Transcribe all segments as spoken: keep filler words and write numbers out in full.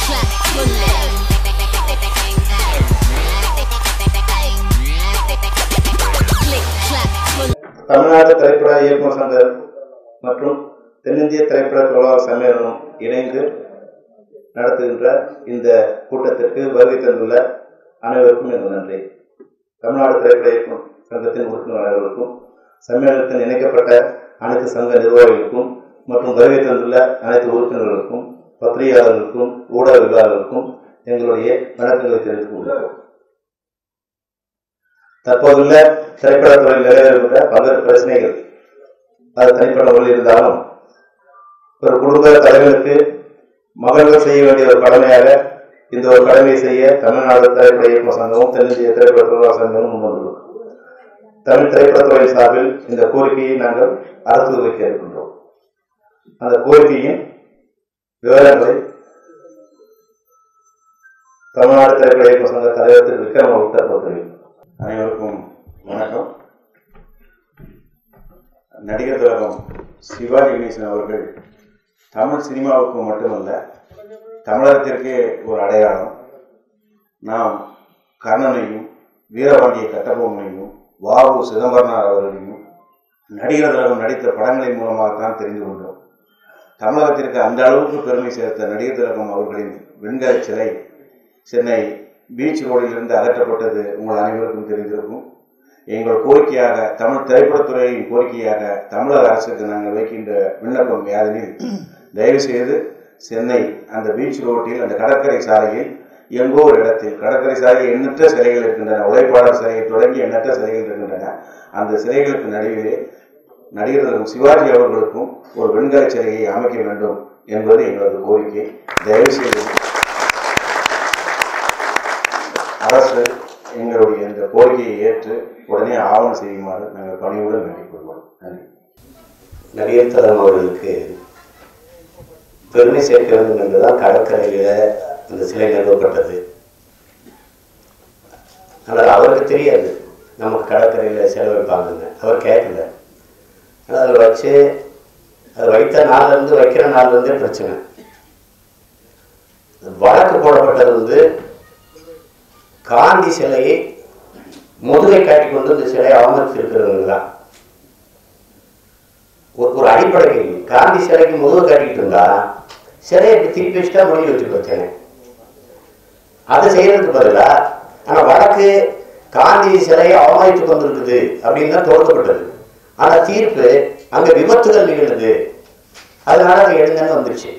தமிழ்நாடு திரைப்பட இயக்குநர் சங்கம் மற்றும் தென்னிந்திய திரைப்பட தொழிலாளர் சம்மேளனம் இணைந்து நடத்துகின்ற இந்த கூட்டத்திற்கு வருகை தந்துள்ள அனைவருக்கும் எனது நன்றி. தமிழ்நாடு திரைப்பட இயக்குநர் சங்கத்தின் உறுப்பினர் அனைவருக்கும், சம்மேளனத்தில் இணைக்கப்பட்ட அனைத்து சங்க நிர்வாகிகளுக்கும் மற்றும் வருகை தந்துள்ள அனைத்து உறுப்பினர்களுக்கும், பத்திரிகையாளர்களுக்கும், ஊடகவியலாளர்களுக்கும் எங்களுடைய வணக்கங்களை தெரிவித்துக் கொள்கிறோம். தற்போதுள்ள திரைப்படத்துறையில் நிலவுகின்ற பல்வேறு பிரச்சனைகள் அது தனிப்பட்ட முறையில் இருந்தாலும் ஒரு குடும்ப தலைவருக்கு மகள்கள் செய்ய வேண்டிய ஒரு கடமையாக இந்த ஒரு கடமையை செய்ய தமிழ்நாடு திரைப்பட இயக்குநர் சங்கமும் தென்னிந்திய திரைப்பட தொழிலாளர் சங்கமும் முன்வந்துள்ளோம். தமிழ் திரைப்படத்துறை சார்பில் இந்த கோரிக்கையை நாங்கள் அரசு வைக்க இருக்கின்றோம். அந்த கோரிக்கையின் விவரங்களை தமிழ்நாடு திரைப்பட இயக்குநர் சங்க தலைவர் திரு விக்ரம் அவர்கள். அனைவருக்கும் வணக்கம். நடிகர் திலகம் சிவாஜி கணேசன் அவர்கள் தமிழ் சினிமாவுக்கு மட்டுமல்ல, தமிழகத்திற்கே ஒரு அடையாளம். நாம் கர்ணனையும் வீரபாண்டிய கட்டபொம்மனையும் வாவு சிதம்பரனார் அவர்களையும் நடிகர் திலகம் நடித்த படங்களின் மூலமாகத்தான் தெரிந்து கொண்டோம். தமிழகத்திற்கு அந்த அளவுக்கு பெருமை சேர்த்த நடிகர் திலகம் அவர்களின் வெண்கல சிலை சென்னை பீச் ரோடிலிருந்து அகற்றப்பட்டது உங்கள் அனைவருக்கும் தெரிந்திருக்கும். எங்கள் கோரிக்கையாக, தமிழ் திரைப்படத்துறையின் கோரிக்கையாக தமிழக அரசுக்கு நாங்கள் வைக்கின்ற விண்ணப்பம் யாதெனில், தயவு செய்து சென்னை அந்த பீச் ரோட்டில் அந்த கடற்கரை சாலையில் எங்கோ ஒரு இடத்தில், கடற்கரை சாலையில் எண்ணற்ற சிலைகள் இருக்கின்றன, உழைப்பாளர் சிலையை தொடங்கி எண்ணற்ற சிலைகள் இருக்கின்றன. அந்த சிலைகளுக்கு நடுவிலே நடிகர் திலகம் சிவாஜி அவர்களுக்கும் ஒரு வெண்கல சிலையை அமைக்க வேண்டும் என்பது எங்களது கோரிக்கை. தயவு செய்து அரசு எங்களுடைய இந்த கோரிக்கையை ஏற்று உடனே ஆவணம் செய்யுமாறு நாங்கள் பணியுடன் வேண்டிக் கொள்வோம். நன்றி. நடிகர் திலகம் அவர்களுக்கு பெருமை சேர்க்க வேண்டும் என்றுதான் கடற்கரையில் இந்த சிலை நிறுவப்பட்டது. ஆனால் அவருக்கு தெரியாது நமக்கு கடற்கரையில் சிலை வைப்பாங்கன்னு. அவர் கேட்கல. ஆனால் அதில் வச்சு அது வைத்த நாள்லேருந்து வைக்கிற நாள்லேருந்தே பிரச்சனை. வழக்கு போடப்பட்டது வந்து காந்தி சிலையை முதுகை காட்டிக்கொண்டு இந்த சிலையை அவமதித்திருக்கிறவங்க தான். ஒரு ஒரு அடிப்படை கேள்வி, காந்தி சிலைக்கு முதுகை காட்டிக்கிட்டு இருந்தா சிலையை இப்படி திருப்பி வச்சுட்டா முடிஞ்சு வச்சுட்டு வச்சேன். அதை செய்யறதுக்கு பதிலா ஆனால் வழக்கு காந்தி சிலையை அவமதித்து கொண்டிருக்குது அப்படின்னு தான் தோற்கப்பட்டது. ஆனால் தீர்ப்பு அங்கே விபத்துகள் நிகழ்ந்தது, அதனால அதை எடுங்கன்னு வந்துருச்சு.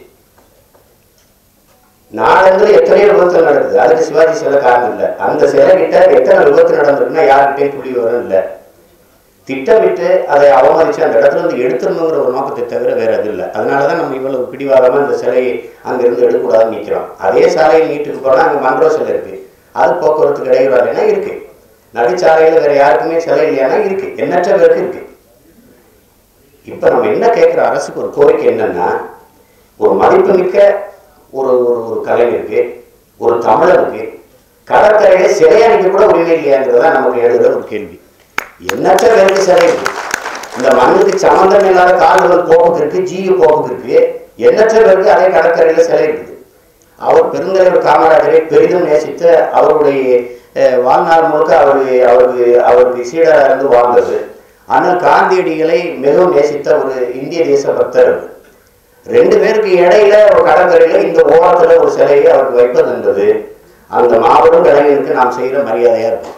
நாளெங்கிற எத்தனையோ விபத்து நடக்குது, அதுக்கு சிவாஜி சிலை காரணம் இல்லை. அந்த சிலை கிட்ட எத்தனை விபத்து நடந்திருக்குன்னா யாருக்கிட்டையும் புள்ளி வரும் இல்லை. திட்டமிட்டு அதை அவமதிச்சு அந்த இடத்துல இருந்து எடுத்துடணுங்கிற ஒரு நோக்கத்தை தவிர வேற அது இல்லை. அதனாலதான் நம்ம இவ்வளவு பிடிவாதமா இந்த சிலையை அங்கிருந்து எடுக்கக்கூடாதுன்னு நிற்கிறோம். அதே சாலையில் நீட்டுக்கு போனா அங்கே மன்றோ சிலை இருக்கு, அது போக்குவரத்துக்கு இடையூறானா இருக்கு. நடுச்சாலையில வேற யாருக்குமே சிலை இல்லையானா இருக்கு, எண்ணற்ற பேருக்கு இருக்கு. இப்ப நம்ம என்ன கேட்கிற அரசுக்கு ஒரு கோரிக்கை என்னன்னா, ஒரு மதிப்புமிக்க ஒரு ஒரு கலைஞருக்கு, ஒரு தமிழருக்கு கடற்கரையில சிலையணிக்க கூட உரிமை இல்லையாங்கிறதா நமக்கு எழுதுற ஒரு கேள்வி. எண்ணற்ற பேருக்கு சிலை இருக்கு. இந்த மண்ணுக்கு சம்பந்தம் இல்லாத கால்கள் போக்குக்கு இருக்கு, ஜீவ போக்குக்கு இருக்கு. எண்ணற்ற பேருக்கு அதே கடற்கரையில சிலை இருக்குது. அவர் பெருந்தலைவர் காமராஜரை பெரிதும் நேசித்த, அவருடைய வாழ்நாள் முழுக்க அவரு அவருக்கு அவருக்கு சீடராக இருந்து வாழ்ந்தது. ஆனால் காந்தியடிகளை மிகவும் நேசித்த ஒரு இந்திய தேச பக்தர். ரெண்டு பேருக்கு இடையில ஒரு கடற்கரையில இந்த ஓரத்துல ஒரு சிலையை அவருக்கு வைப்பது என்பது அந்த மாபெரும் கலைஞருக்கு நாம் செய்கிற மரியாதையா இருக்கும்.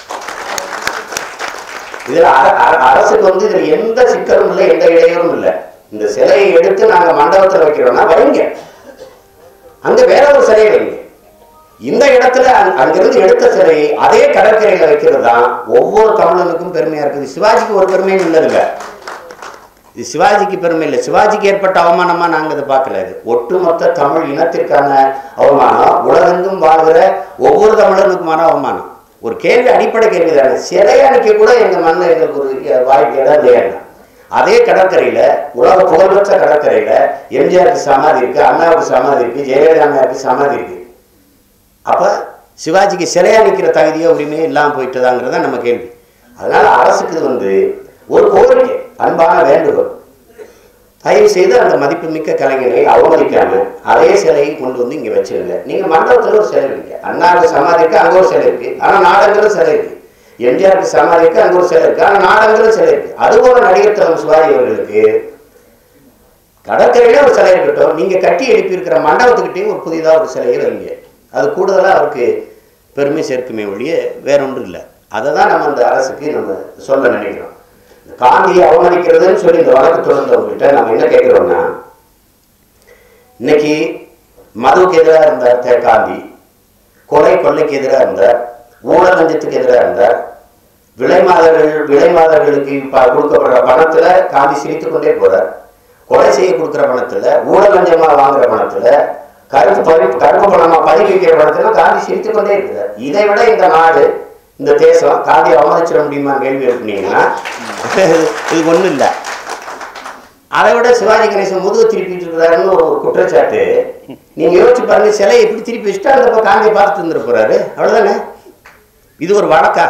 இதுல அரசுக்கு வந்து இதுல எந்த சிக்கலும் இல்லை, எந்த இடையூறும் இல்லை. இந்த சிலையை எடுத்து நாங்க மண்டபத்துல வைக்கிறோம்னா வைங்க, அங்க வேற ஒரு சிலையை வைங்க. இந்த இடத்துல அங்கிருந்து எடுத்த சிலையை அதே கடற்கரையில வைக்கிறது தான் ஒவ்வொரு தமிழனுக்கும் பெருமையா இருக்குது. சிவாஜிக்கு ஒரு பெருமையும் இல்லைங்க. இது சிவாஜிக்கு பெருமை இல்லை, சிவாஜிக்கு ஏற்பட்ட அவமானமா நாங்கள் இதை பார்க்கல. இது ஒட்டுமொத்த தமிழ் இனத்திற்கான அவமானம், உலகெங்கும் வாழ்கிற ஒவ்வொரு தமிழனுக்குமான அவமானம். ஒரு கேள்வி, அடிப்படை கேள்வி தானே. சிலையணிக்க கூட எங்க மண்ணில் எங்களுக்கு ஒரு வாய்ப்பு இடம் இல்லையா? அதே கடற்கரையில, உலக புகழ்பெற்ற கடற்கரையில எம்ஜிஆருக்கு சமாதி இருக்கு, அண்ணாவுக்கு சமாதி இருக்கு, ஜெயலலிதாவுக்கு சமாதி இருக்கு. அப்ப சிவாஜிக்கு சிலையணிக்கிற தகுதியோ உரிமையோ இல்லாமல் போயிட்டதாங்கிறத நம்ம கேள்வி. அதனால அரசுக்கு வந்து ஒரு கோரிக்கை, அன்பான வேண்டுகோள், தயவு செய்து அந்த மதிப்புமிக்க கலைஞரை அவமதிக்காம அதே சிலையை கொண்டு வந்து இங்க வச்சிருங்க. நீங்க மண்டபத்துல ஒரு சிலை இருக்கு, அண்ணாவுக்கு சமாதிக்கு அங்க ஒரு சிலை இருக்கு, ஆனா நாடகங்களும் சிலை இருக்கு. எம்ஜிஆருக்கு சமாதிக்கு அங்க ஒரு சிலை இருக்கு, ஆனா நாடகங்களும் சிலை இருக்கு. அதுபோல நடிகர் திலகம் சிவாஜி அவர்களுக்கு கடற்கரையில ஒரு சிலை இருக்கட்டும், நீங்க கட்டி எழுப்பி இருக்கிற மண்டபத்துக்கிட்டே ஒரு புதிதாக ஒரு சிலையை வைங்க. அது கூடுதலா அவருக்கு பெருமை சேர்க்குமே ஒழிய வேற ஒன்றும் இல்லை. அதை தான் நம்ம அந்த அரசுக்கு நம்ம சொல்ல நினைக்கிறோம். காந்தியை அவமதிக்கிறதுன்னு சொல்லி இந்த வழக்கு தொடர்ந்தவங்ககிட்ட நம்ம என்ன கேட்கிறோம்னா, இன்னைக்கு மதுவுக்கு எதிராக இருந்தார் காந்தி, கொலை கொள்ளைக்கு எதிராக இருந்தார், ஊழல் லஞ்சத்துக்கு எதிராக இருந்தார், விலை மாதர்கள் விலை மாதர்களுக்கு கொடுக்கப்படுற பணத்துல காந்தி சிரித்துக் கொண்டே போறார், கொலை செய்ய கொடுக்குற பணத்துல, ஊழல் லஞ்சமா வாங்குற பணத்துல, கருப்பு பதி கருப்பு பணமா பதுக்கி வைக்கிற பணத்துல காந்தி சிரித்துக் கொண்டே இருக்கிறார். இதை விட இந்த நாடு இந்த தேசம் காந்தியை அவமதிச்சிட முடியுமா கேள்வி எழுப்பினீங்கன்னா இது ஒண்ணும் இல்லை. அதை விட சிவாஜி கணேசன் முதுகு திருப்பிட்டு இருக்கிறாருன்னு ஒரு குற்றச்சாட்டு. நீங்க யோசிச்சு பாருங்க, சிலையை எப்படி திருப்பி வச்சுட்டா அந்த காந்தியை பார்த்துட்டு இருந்துட போறாரு, அவ்வளவுதானே. இது ஒரு வழக்கா?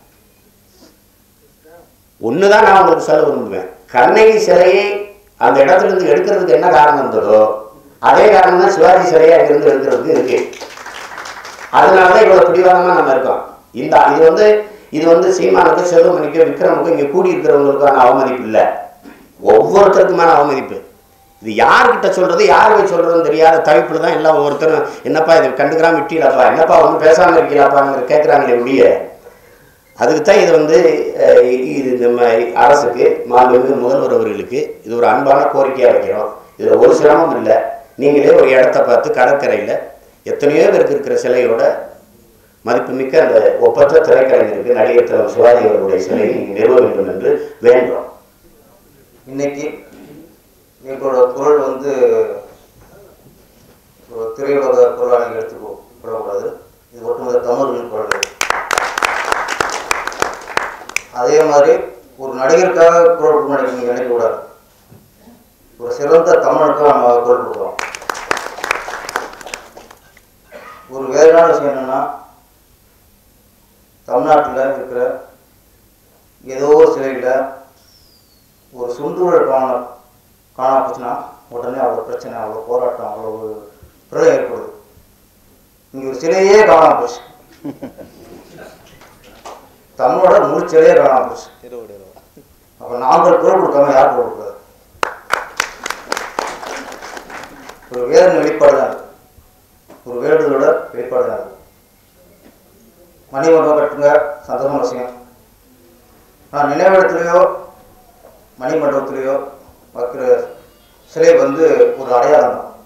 ஒண்ணுதான் நான் உங்களுக்கு சொல்ல விரும்புவேன். கண்ணகி சிலையை அந்த இடத்துல இருந்து எடுக்கிறதுக்கு என்ன காரணம் இருந்ததோ அதே காரணம் தான் சிவாஜி சிலையை அங்கிருந்து எடுக்கிறதுக்கு இருக்கு. அதனாலதான் இவ்வளவு பிடிவாதமா நம்ம இருக்கோம். இந்த இது வந்து இது வந்து சீமானுக்கு, செல்வமணிக்கு, விக்ரமுக்கு, இங்க கூடி இருக்கிறவங்களுக்கான அவமதிப்பு இல்லை, ஒவ்வொருத்தருக்குமான அவமதிப்பு. இது யாருக்கிட்ட சொல்றது யார் போய் சொல்றதுன்னு தெரியாத தவிப்புல தான் எல்லாம் ஒவ்வொருத்தரும் என்னப்பா இது கண்டுக்கிறாம விட்டீங்களாப்பா, என்னப்பா ஒன்றும் பேசாம இருக்கீங்களாப்பான்னு கேட்குறாங்களே ஒழிய, அதுக்கு தான் இது வந்து இது நம்ம அரசுக்கு, மாண்புமிகு முதல்வர் அவர்களுக்கு இது ஒரு அன்பான கோரிக்கையாக வைக்கிறோம். இதில் ஒரு சிரமம் இல்லை. நீங்களே ஒரு இடத்த பார்த்து கடற்கரையில் எத்தனையோ பேருக்கு இருக்கிற சிலையோட மதிப்புமிக்க அந்த ஒப்பற்ற திரைக்கலைஞருக்கு நடிகர் திலகம் சிவாஜி அவர்களுடைய சிலையை நிறுவ வேண்டும் என்று வேண்டுறோம். இன்னைக்கு எங்களோட குரல் வந்து திரையுலக குரலாக எடுத்துக்கூடாது, இது ஒட்டுமொத்த தமிழ் குரல். அதே மாதிரி ஒரு நடிகருக்காக குரல் நடிக்க நீங்கள் நினைக்கக்கூடாது, ஒரு சிறந்த தமிழுக்காக நம்ம குரல் கொடுக்குறோம். ஒரு வேறான விஷயம் என்னன்னா, தமிழ்நாட்டில் இருக்கிற ஏதோ ஒரு சிலையில் ஒரு சுற்றுச்சூழல் காண காணா போச்சுன்னா உடனே அவ்வளோ பிரச்சனை, அவ்வளோ போராட்டம், அவ்வளோ பிரளயம் ஏற்படுது. இங்கே ஒரு சிலையே காணாம போச்சு, தமிழோட முழு சிலையே காணாம போச்சு. அப்போ நாங்கள் குரல் கொடுக்காம யார் குரல் கொடுக்காது? ஒரு வேதனை வெளிப்பாடு தான், ஒரு வேண்டுதலோட வெளிப்பாடு தான். மணிமண்டபம் கட்டுங்க, சந்தோஷமான விஷயம். ஆனால் நினைவிடத்துலையோ மணிமண்டபத்திலேயோ வைக்கிற சிலை வந்து ஒரு அடையாளம் தான்.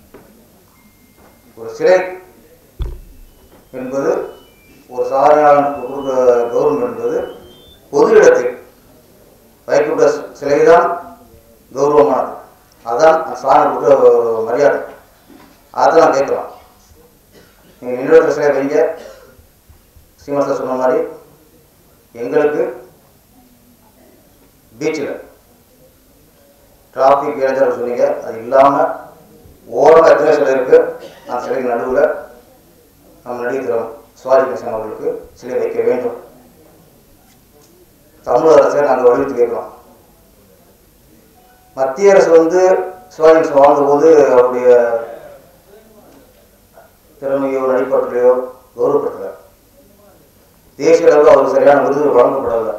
ஒரு சிலை என்பது ஒரு சாதாரண கொடுக்குற கௌரவம் என்பது பொது இடத்தில் வைக்கின்ற சிலை தான் கௌரவமானது. அதுதான் சாதனை கொடுக்குற ஒரு மரியாதை. அதுதான் கேட்கலாம். நீங்கள் நினைவிடத்தில் சிலை வைங்க. சீமாசா சொன்ன மாதிரி எங்களுக்கு பீச்சில் டிராஃபிக் இளைஞர்கள் சொன்னீங்க, அது இல்லாமல் ஓரம் எத்தனை சிலை இருக்குது. அந்த சிலைக்கு நடுவில் நம்ம நடிகர் திலகம் சிவாஜி கணேசன் அவர்களுக்கு சிலை வைக்க வேண்டும். தமிழக அரசை நாங்கள் வலியுறுத்தி கேட்கிறோம். மத்திய அரசு வந்து சிவாஜி கணேசன் வாழ்ந்தபோது அவருடைய திறமையோ நடிப்பாட்டிலையோ கௌரவப்படுத்தலை. தேசிய அளவில் அவருக்கு சரியான விருது வழங்கப்படவில்லை.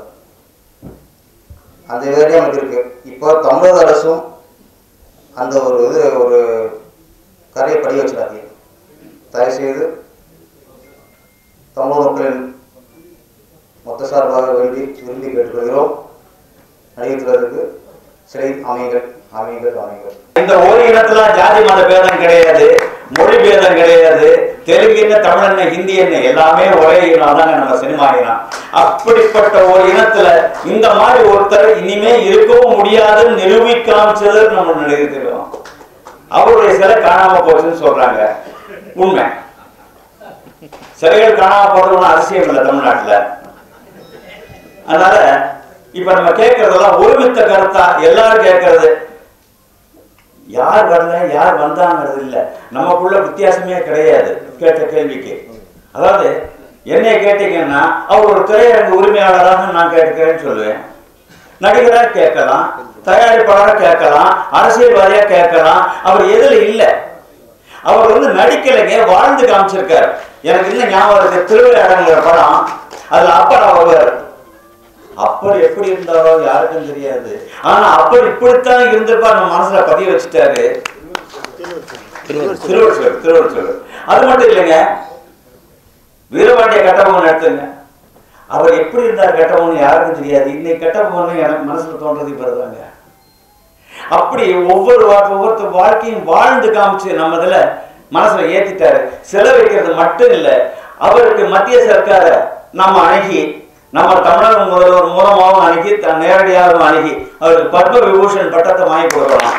அந்த வேலையும் நமக்கு இருக்கு. இப்போ தமிழக அரசும் அந்த ஒரு இது ஒரு கரையை படி வச்சிடாதீங்க. தயவுசெய்து தமிழக மக்களின் மொத்த சார்பாக வேண்டி விரும்பி கேட்டுக்கொள்கிறோம். நடிகர் திலகத்துக்கு சிலை அமைங்கள், அமைங்கள், அமைங்கள். இந்த ஒரு இனத்துல ஜாதி மத பேதம் கிடையாது, மொழி பேதம் கிடையாது. தெலுங்கு என்ன, தமிழ் என்ன, ஹிந்தி என்ன, எல்லாமே ஒரே இனம் தாங்க நம்ம சினிமா இனம். அப்படிப்பட்ட ஒரு இனத்துல இந்த மாதிரி ஒருத்தர் இனிமே இருக்கவும் முடியாதுன்னு நிரூபிக்க காமிச்சது நம்ம நடிகர் திலகம். அவருடைய சிலை காணாம போச்சுன்னு சொல்றாங்க. உண்மை, சிலைகள் காணாம போறது அவசியம் இல்லை தமிழ்நாட்டுல. அதனால இப்ப நம்ம கேட்கறதெல்லாம் ஒருமித்த கருத்தா எல்லாரும் கேட்கறது. யார் வரல யார் வந்தாங்கிறது இல்லை, நமக்குள்ள வித்தியாசமே கிடையாது கேட்ட கேள்விக்கு. அதாவது என்னை கேட்டீங்கன்னா அவர் ஒரு திரையரங்கு உரிமையாளராக நான் கேட்கிறேன்னு சொல்லுவேன். நடிகராக கேட்கலாம், தயாரிப்பாளராக கேட்கலாம், அரசியல்வாதியா கேட்கலாம். அவர் எதுல இல்லை, அவர் வந்து நடிக்கலைங்க, வாழ்ந்து காமிச்சிருக்காரு. எனக்கு இன்னும் ஞாபகம் இருக்கு, திருவிளையாடங்கிற படம், அதுல அப்பர் அவர் அப்பர் எப்படி இருந்தாரோ யாருக்கும் தெரியாது. ஆனா அப்பர் இப்படித்தான் இருந்திருப்பா நம்ம மனசுல பதிய வச்சுட்டாரு. திருவள்ளுவர் திருவள்ளுவர் அது மட்டும் இல்லைங்க, வீரபாண்டிய கட்டபொம்மன் எடுத்துங்க, அவர் எப்படி இருந்தார் கட்டபொம்மன் யாருக்கும் தெரியாது. இன்னைக்கு கட்டபொம்மன் எனக்கு மனசுல தோன்றது இப்பதாங்க. அப்படி ஒவ்வொரு ஒவ்வொருத்தர் வாழ்க்கையும் வாழ்ந்து காமிச்சு நம்ம இதுல மனசுல ஏத்திட்டாரு. செலவழிக்கிறது மட்டும் இல்லை, அவருக்கு மத்திய சர்க்கார நம்ம அணுகி, நம்ம தமிழக முதல்வர் மூலமாகவும் அணுகி, நேரடியாகவும் அணுகி அவருக்கு பத்ம விபூஷன் பட்டத்தை வாங்கி கொடுக்கலாம்.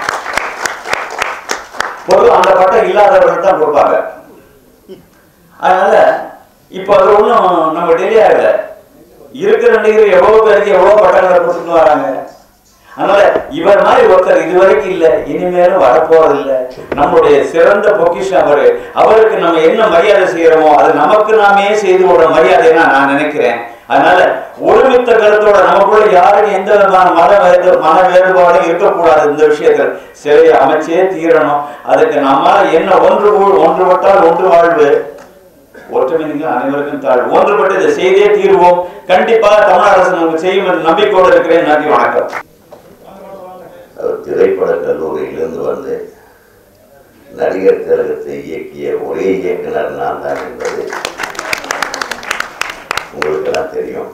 பொதுவாக அந்த பட்டம் இல்லாதவர்கள் தான் கொடுப்பாங்க. அதனால இப்ப அது ஒன்றும் நம்ம டெல்லி ஆகல, இருக்கிற நடிகர் எவ்வளவு பேருக்கு எவ்வளவு பட்டங்களை கொடுத்துட்டு வராங்க. அதனால இவர் மாதிரி ஒருத்தர் இதுவரைக்கும் இல்லை, இனிமேலும் வரப்போறது இல்லை. நம்முடைய சிறந்த பொக்கிஷம் அவரு. அவருக்கு நம்ம என்ன மரியாதை செய்யறோமோ அது நமக்கு நாமே செய்து கொள்ற மரியாதைன்னா நான் நினைக்கிறேன். அதனால ஒருமித்த கருத்தோட நமக்குள்ள யாருக்கும் எந்த விதமான மத வேறு மன வேறுபாடும் இருக்கக்கூடாது. இந்த விஷயத்தில் சிலையை அமைச்சே தீரணும். அதுக்கு நம்மால என்ன ஒன்று ஒன்றுபட்டால் ஒன்று வாழ்வு, ஒற்றுமை அனைவருக்கும் தாழ்வு. ஒன்றுபட்டு இதை செய்தே தீர்வோம். கண்டிப்பாக தமிழ் அரசு நமக்கு செய்யும் என்று நம்பிக்கையோடு இருக்கிறேன். நன்றி, வணக்கம். திரைப்பட கல்லூரியிலிருந்து வந்து நடிகர் திலகத்தை இயக்கிய ஒரே இயக்குனர் நான் தான் என்பது உங்களுக்கெல்லாம் தெரியும்.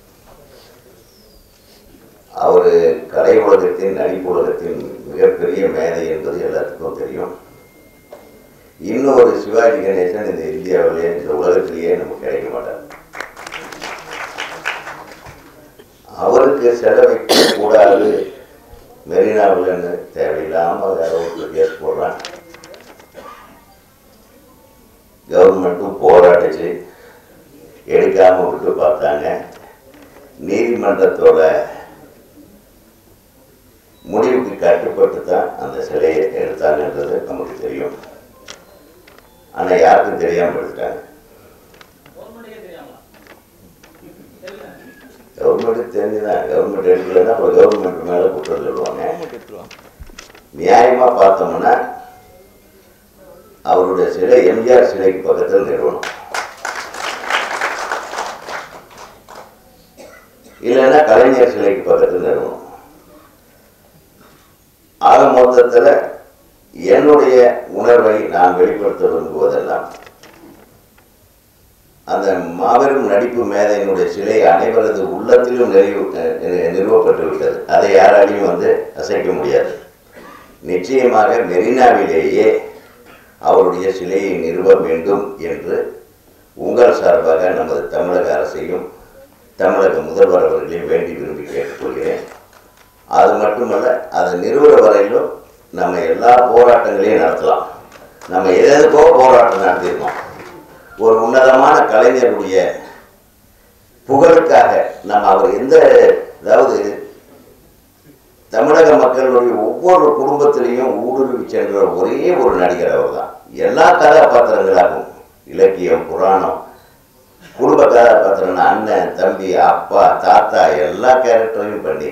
அவரு கலை உலகத்தின் நடிப்பு உலகத்தின் மிகப்பெரிய மேதை என்பது எல்லாத்துக்கும் தெரியும். இன்னொரு சிவாஜி கணேசன் இந்த இந்தியாவிலே இந்த உலகத்திலேயே நமக்கு கிடைக்க மாட்டார். அவருக்கு செலவைக்க கூடாது, மெரினாவில் தேவையில்லாமல் வேற ஒரு கேஸ் போடுறான். கவர்மெண்ட்டும் போராட்டிச்சு, எடுக்காம விட்டு பார்த்தாங்க. நீதிமன்றத்தோட முடிவுக்கு கட்டுப்பட்டு தான் அந்த சிலையை எடுத்தாங்கன்றது நமக்கு தெரியும். ஆனால் யாருக்கும் தெரியாமல் எடுத்துட்டாங்க. கவர்மெண்ட் தெரிஞ்சுதான், கவர்மெண்ட் எடுக்கலன்னா அப்புறம் கவர்மெண்ட் மேலே குற்றம் சொல்லுவாங்க. நியாயமாக பார்த்தோம்னா அவருடைய சிலை எம்ஜிஆர் சிலைக்கு பக்கத்தில் நிறுவனம், இல்லைன்னா கலைஞர் சிலைக்கு பக்கத்தில் நிறுவனம். ஆக மொத்தத்தில் என்னுடைய உணர்வை நான் வெளிப்படுத்த விரும்புவதெல்லாம் அந்த மாபெரும் நடிப்பு மேதையினுடைய சிலை அனைவரது உள்ளத்திலும் நிறைவு நிறுவப்பட்டு விட்டது. அதை யாராலையும் வந்து அசைக்க முடியாது. நிச்சயமாக மெரினாவிலேயே அவருடைய சிலையை நிறுவ வேண்டும் என்று உங்கள் சார்பாக நமது தமிழக அரசையும் தமிழக முதல்வர் அவர்களையும் வேண்டி விரும்பி கேட்டுக்கொள்கிறேன். அது மட்டுமல்ல, அதை நிறுவன வரையிலும் நம்ம எல்லா போராட்டங்களையும் நடத்தலாம். நம்ம எதுக்கோ போராட்டம் நடத்தியிருக்கோம். ஒரு உன்னதமான கலைஞருடைய புகழுக்காக நம்ம அவர் எந்த, அதாவது தமிழக மக்களுடைய ஒவ்வொரு குடும்பத்திலையும் ஊடுருவி சென்ற ஒரே ஒரு நடிகர் அவர் தான். எல்லா கதாபாத்திரங்களாகும், இலக்கியம், புராணம், குடும்ப கதாபாத்திரம், அண்ணன், தம்பி, அப்பா, தாத்தா, எல்லா கேரக்டரையும் பண்ணி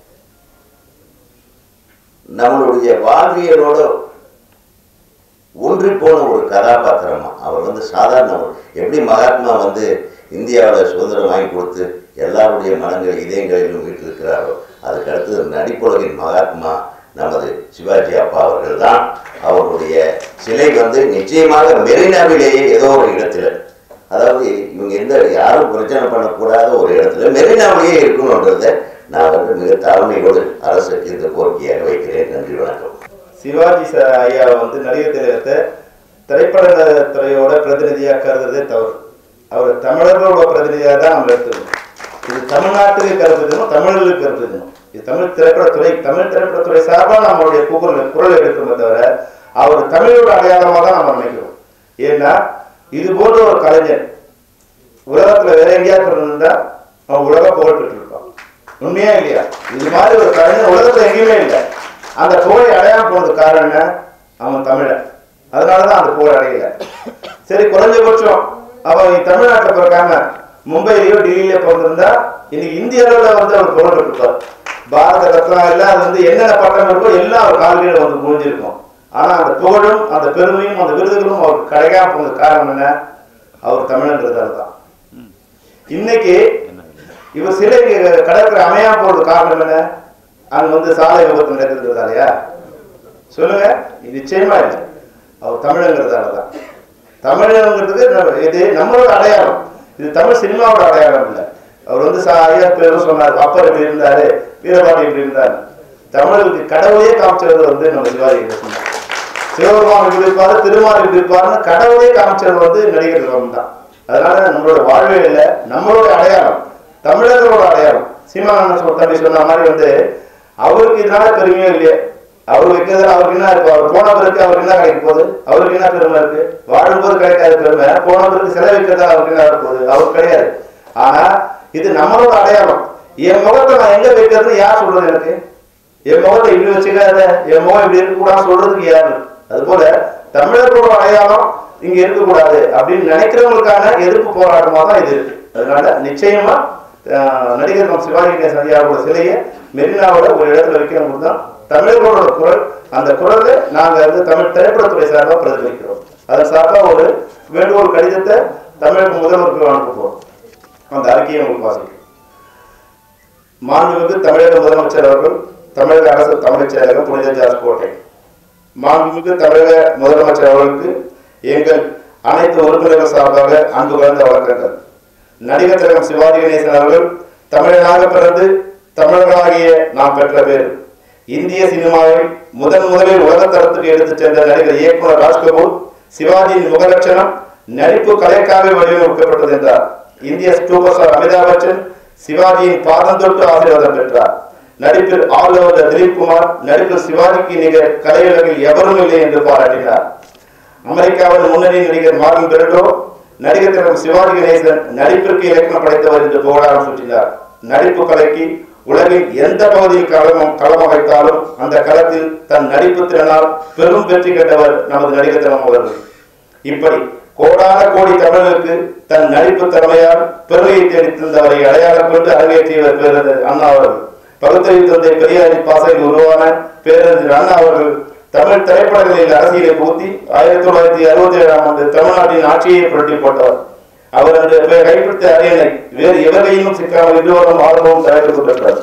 நம்மளுடைய வாழ்வியலோட ஒன்றி போன ஒரு கதாபாத்திரமா அவர் வந்து சாதாரண, எப்படி மகாத்மா வந்து இந்தியாவில் சுதந்திரம் வாங்கி கொடுத்து எல்லாருடைய மனங்கள் இதயங்களிலும் வீட்டிருக்கிறாரோ, அதுக்கு அடுத்தது நடிப்புலகின் மகாத்மா நமது சிவாஜி அப்பா அவர்கள் தான். அவருடைய சிலை வந்து நிச்சயமாக மெரினாவிலேயே ஏதோ ஒரு இடத்துல, அதாவது இவங்க எந்த யாரும் பிரச்சனை பண்ணக்கூடாத ஒரு இடத்துல மெரினாவிலேயே இருக்கணுன்றதை நான் வந்து மிக தாழ்மையோடு அரசுக்கு இந்த கோரிக்கையாக வைக்கிறேன். நன்றி, வணக்கம். சிவாஜி ஐயாவை வந்து நடிகர் திலகத்தை திரைப்பட துறையோட பிரதிநிதியாக கருதுறதே தவறு. அவர் தமிழர்களோட பிரதிநிதியாக தான் நம்ம எடுத்துக்கணும். இது தமிழ்நாட்டுக்கு கருதுக்கணும், தமிழர்களுக்கு கருதுக்கணும். இது தமிழ் திரைப்படத்துறை, தமிழ் திரைப்படத்துறை சார்பாக நம்மளுடைய குரல் குரல் எடுக்கணுமே தவிர அவர் தமிழோட அடையாளமாக தான் நம்ம நினைக்கிறோம். ஏன்னா இது போன்ற ஒரு கலைஞர் உலகத்துல வேற எங்கேயாவது இருந்தா அவன் உலக புகழ் பெற்று இருப்பான். உண்மையா இல்லையா? இது மாதிரி ஒரு கலைஞர் உலகத்துல எங்கேயுமே இல்லை. அந்த புகழை அடையாம போனது காரணம் என்ன? அவன் தமிழன், அதனாலதான் அந்த புகழ் அடையல. சரி, குறைஞ்சபட்சம் அவன் தமிழ்நாட்டில் பிறக்காம மும்பையிலயோ டெல்லியிலயோ பிறந்திருந்தா இன்னைக்கு இந்திய அளவுல வந்து அவர் புகழ் பெற்றிருப்பார். பாரத ரத்னா எல்லாம் அது வந்து என்னென்ன பட்டம் இருக்கோ எல்லாம் அவர் கால்களில் வந்து முடிஞ்சிருக்கும். ஆனா அந்த புகழும் அந்த பெருமையும் அந்த விருதுகளும் அவருக்கு கிடைக்காம போன காரணம் என்ன? அவர் தமிழன்றதால தான். இன்னைக்கு இவர் சிலை கடற்கரை அமையா போறது காரணம் என்ன? அங்க வந்து சாலை விபத்து நடக்கிறதாலயா? சொல்லுங்க. நிச்சயமா இல்லை, அவர் தமிழங்கிறதால தான். தமிழங்கிறதுக்கு இது நம்மளோட அடையாளம், இது தமிழ் சினிமாவோட அடையாளம் இல்லை. அவர் வந்து ஐயா பேரும் சொன்னார், அப்பர் இப்படி இருந்தாரு, வீரபாண்டி இப்படி இருந்தாரு. தமிழருக்கு கடவுளே காமிச்சவர் வந்து நம்ம சிவாஜி கணேசன். சிவபெருமான் இப்படி இருப்பாரு, திருமால் இப்படி இருப்பாருன்னு கடவுளே காமிச்சவர் வந்து நடிகர் திலகம் தான். அதனால நம்மளோட வாழ்வே இல்லை, நம்மளோட அடையாளம், தமிழர்களோட அடையாளம். சீமானந்த தம்பி சொன்ன மாதிரி வந்து அவருக்கு இதனால பெருமையும் இல்லையே, அவர் வைக்கிறதுல அவருக்கு என்ன இருக்கு? அவர் போன பிறகு அவருக்கு என்ன கிடைக்க போகுது? அவருக்கு என்ன பெருமை இருக்கு? வாழும்போது கிடைக்காத பெருமை போன பிறகு செலவு வைக்கிறதா அவருக்கு என்ன இருக்க போகுது? அவருக்கு கிடையாது. ஆனா இது நம்மளோட அடையாளம். என் முகத்தை நான் எங்க வைக்கிறதுன்னு யார் சொல்றது? எனக்கு என் முகத்தை இப்படி வச்சுக்காத, என் முகம் இப்படி இருக்கக்கூடாது சொல்றதுக்கு யாரு? அது போல தமிழர்களோட அடையாளம் இங்க இருக்கக்கூடாது அப்படின்னு நினைக்கிறவங்களுக்கான எதிர்ப்பு போராட்டமா தான் இது இருக்கு. அதனால நிச்சயமா நடிகர் நம் சிவாஜி கணேசன் ஐயாவோட சிலையை மெரினாவோட ஒரு இடத்துல வைக்கணும் தான் தமிழர்களோட குரல். அந்த குரலை நாங்க வந்து தமிழ் திரைப்படத்துறை சார்பாக பிரதிபலிக்கிறோம். அதன் சார்பாக ஒரு வேண்டுகோள் கடிதத்தை தமிழக முதல்வருக்கு அனுப்ப போறோம். அந்த அறிக்கையை உங்களுக்கு வாசிக்கிறேன். மாண்புமிகு தமிழக முதலமைச்சர் அவர்கள், தமிழக அரசு தமிழ் செயலகம், புனித ஜார்ஜ் கோட்டை. மாண்புமிகு தமிழக முதலமைச்சர் அவர்களுக்கு எங்கள் அனைத்து உறுப்பினர்கள் சார்பாக அன்பு கலந்த வழக்கங்கள். நடிகர் திலகம் சிவாஜி கணேசன் அவர்கள் தமிழனாக பிறந்து தமிழர்களாகிய நாம் பெற்ற பேர். இந்திய சினிமாவில் முதன் முதலில் உலகத்தரத்துக்கு எடுத்துச் சென்ற நடிகர் இயக்குனர் ராஜ்கபூர் சிவாஜியின் முகலட்சணம் நடிப்பு கலைக்காக வடிவமைக்கப்பட்டது என்றார். இந்திய சூப்பர் ஸ்டார் அமிதாப் பச்சன் சிவாஜியின் பாதம் தொட்டு ஆசீர்வாதம் பெற்றார். நடிப்பில் ஆளுநர் திலீப் குமார் நடிப்பில் சிவாஜிக்கு நிகர் கலையுலகில் எவரும் இல்லை என்று பாராட்டினார். அமெரிக்காவின் முன்னணி நடிகர் மார்லின் பிரெண்டோ நடிகர் திலகம் சிவாஜி கணேசன் நடிப்பிற்கு இலக்கணம் படைத்தவர் என்று புகழாரம் சூட்டினார். நடிப்பு கலைக்கு உலகில் எந்த பகுதியில் களம் களம் வைத்தாலும் அந்த களத்தில் தன் நடிப்பு திறனால் பெரும் வெற்றி கண்டவர் நமது நடிகர் திலகம் அவர்கள். இப்படி கோடான கோடி தமிழர்களுக்கு தன் நடிப்பு திறமையால் பெருமையை தேடித்தந்தவரை அடையாளம் கொண்டு அரங்கேற்றியவர் பேரறிஞர் அண்ணா அவர்கள். பகுத்தறிவு தந்தை பெரியாரின் பாசையில் உருவான பேரறிஞர் அண்ணா அவர்கள் தமிழ் திரைப்படங்களில் அரசியலை பூத்தி ஆயிரத்தி தொள்ளாயிரத்தி அறுபத்தி ஏழாம் ஆண்டு தமிழ்நாட்டின் ஆட்சியை புரட்டி போட்டவர். அவர் அந்த கைப்பிடித்த அரியணை வேறு எவரையும் சிக்காமல் இருவரும் ஆர்வமும் தயாரித்துக் கொண்டிருக்கிறார்.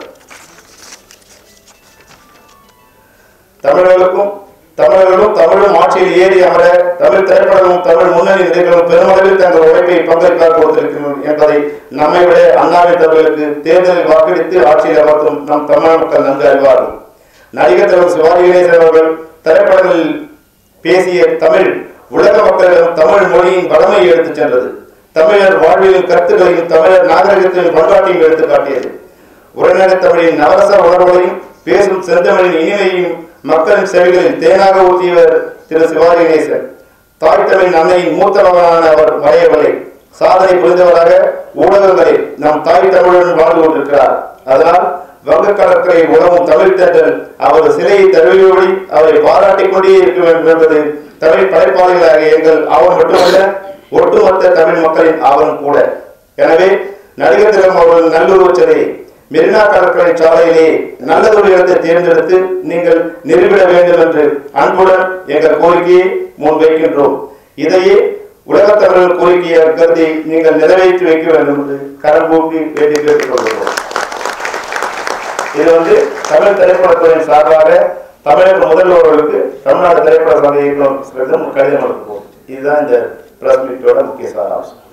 தமிழர்களுக்கும் தமிழர்களும் தமிழும் ஆட்சியில் ஏறி அமர தமிழ் திரைப்படமும் தமிழ் முன்னணி நடிகர்களும் பெருமளவில் தங்கள் உழைப்பை பங்களிப்பாக கொடுத்திருக்கிறோம் என்பதை நம்மை விட அண்ணாவின் தமிழர்களுக்கு தேர்தலில் வாக்களித்து ஆட்சியில் அமர்த்தும் நம் தமிழ் மக்கள் நன்கு அறிவார்கள். நடிகர் திலகம் சிவாஜி கணேசன் அவர்கள் திரைப்படங்களில் பேசிய தமிழ் உலக மக்களிடம் தமிழ் மொழியின் வளமையை எடுத்துச் சென்றது. தமிழர் வாழ்வியல் கருத்துக்களையும் தமிழர் நாகரிகத்தையும் பண்பாட்டையும் எடுத்து காட்டியது. உரைநடை தமிழின் நவரச உணர்வுகளையும் பேசும் செந்தமிழின் இனிமையும் மக்களின் செவிகளில் தேனாக ஊற்றியவர் திரு சிவாஜி கணேசன். தாய் தமிழின் அன்னையின் மூத்த மகனான அவர் மறையவில்லை. சாதனை புரிந்தவராக ஊடகங்களில் நம் தாய் தமிழுடன் வாழ்ந்து கொண்டிருக்கிறார். அதனால் வங்க கடற்கரை உலகம் தமிழ் தேட்டல் அவர் சிலையை தழுவியோடி அவரை பாராட்டிக் கொண்டே இருக்க வேண்டும் என்பது தமிழ் படைப்பாளிகளாக எங்கள் ஆவணம் மட்டுமல்ல, ஒட்டுமொத்த தமிழ் மக்களின் ஆவணம் கூட. எனவே நடிகர் திலகம் அவர்கள் நல்லுருவ சிலை மெரினா கடற்கரை சாலையிலே நல்லதொரு இடத்தை தேர்ந்தெடுத்து நீங்கள் நிறுவிட வேண்டும் என்று அன்புடன் எங்கள் கோரிக்கையை முன்வைக்கின்றோம். இதையே உலகத் தமிழர் கோரிக்கையை கருதி நீங்கள் நிறைவேற்றி வைக்க வேண்டும் என்று கரம் கூப்பி வேண்டி கேட்டுக் கொள்கிறோம். இது வந்து தமிழ் திரைப்படத்துறையின் சார்பாக தமிழக முதல்வர்களுக்கு தமிழ்நாடு திரைப்பட சங்க இயக்குநர் கடிதம் அனுப்புவோம். இதுதான் இந்த பிரஸ் மீட்டோட முக்கிய சாராம்சம்.